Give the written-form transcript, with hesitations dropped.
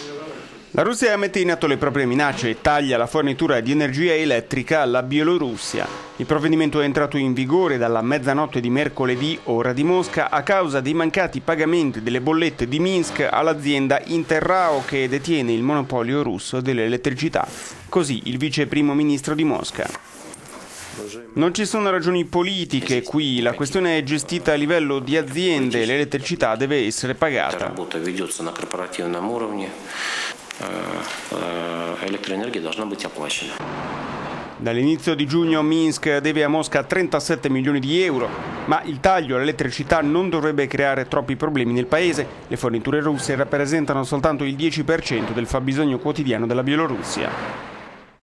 La Russia mette in atto le proprie minacce e taglia la fornitura di energia elettrica alla Bielorussia. Il provvedimento è entrato in vigore dalla mezzanotte di mercoledì, ora di Mosca, a causa dei mancati pagamenti delle bollette di Minsk all'azienda Interrao che detiene il monopolio russo dell'elettricità. Così il vice primo ministro di Mosca. Non ci sono ragioni politiche qui, la questione è gestita a livello di aziende, l'elettricità deve essere pagata. Dall'inizio di giugno Minsk deve a Mosca 37 milioni di euro, ma il taglio all'elettricità non dovrebbe creare troppi problemi nel paese. Le forniture russe rappresentano soltanto il 10% del fabbisogno quotidiano della Bielorussia.